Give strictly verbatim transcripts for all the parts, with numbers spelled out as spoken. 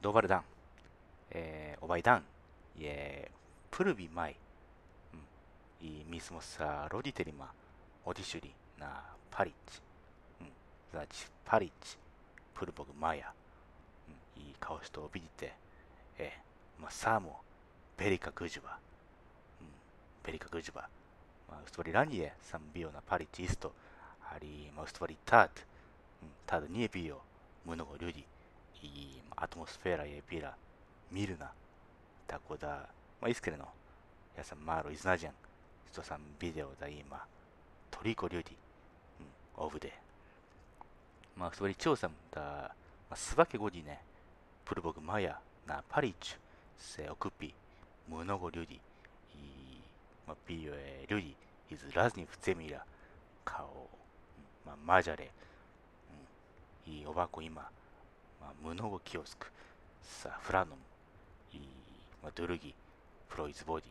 Dobar dan. Eh, ovaj dan je prvi maj mm, i mi smo sa roditeljima otišli na Palić. Mm, Znači Palić prvog maja. Mm, I kao što vidite, e, ma samo velika gužva. Mm, Velika gužva. Ma, u stvari ranije sam bio na Palić isto, ali ma, u stvari tad, mm, tad nije bio mnogo ljudi i atmosfera je bila mirna, tako da, ma iskreno, ja sam malo iznenađen što sam vidio da ima toliko ljudi mm, ovdje. Ma u stvari čuo sam da ma, svake godine prvog maja na Palić se okupi mnogo ljudi i ma, bio je ljudi iz raznih zemlja kao ma, Mađare mm, i ovako ima ma, mnogo kiosk sa hranom i ma, drugi proizvodi.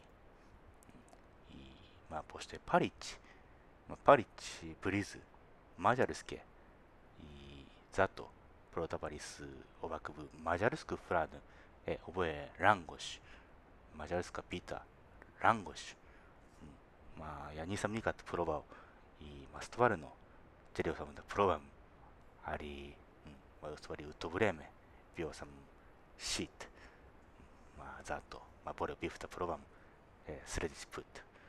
I ma, pošto je Palić, ma, Palić je blizu Mađarske i zato prodavali su ovakvu mađarsku hranu. E, ovo je rangoš, mađarska pita, rangoš. Ma, ja nisam nikad probao i ma, stvarno, želio sam da probam, ali ma, u stvari u to vrijeme bio sam shit. Ma, zato, ma, volio bih da probam e, sljedeći put.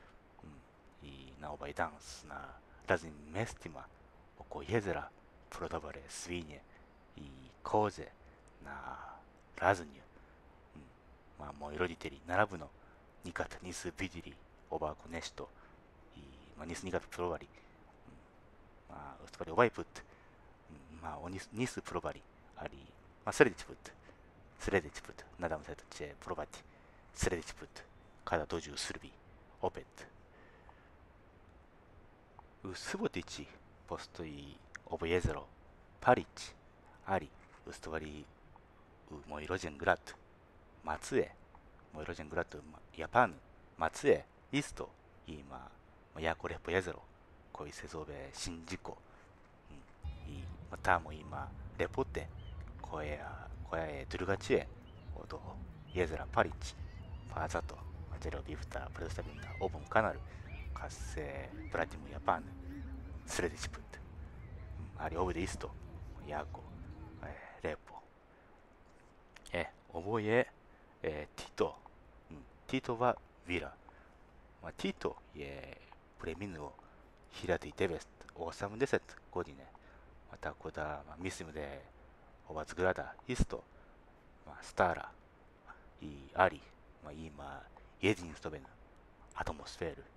I na ovaj dan na raznim mjestima oko jezera prodavale svinje i koze na razanju. Ma, moji roditelji naravno nikad nisu vidjeli ovako nešto i ma, nisu nikad probali. Ma, u stvari ovaj put ma, oni nisu probali, ali ma, sljedeći put, sljedeći put, nadam se da će probati sljedeći put kada dođu u Srbiji opet. U Subotici postoji ovo jezero Palić, ali u stvari u moj rođen grad Matsue, moj rođen grad u Japanu, Matsue isto ima jako lijepo jezero koji se zove Shinjuku. I tamo ima ljepote koja, koja je drugačije od jezera Palić, pa zato želio bih da predstavim na ovom kanalu kad se vratim u Japan sljedeći put. Ali ovdje isto jako e, lijepo. E, ovo je e, Tito, Titova vila. Ma, Tito je preminuo hiljadu devetsto osamdesete godine, ma, tako da ma, mislim da je ova zgrada isto ma, stara i ali ma, ima jedinstvenu atmosferu.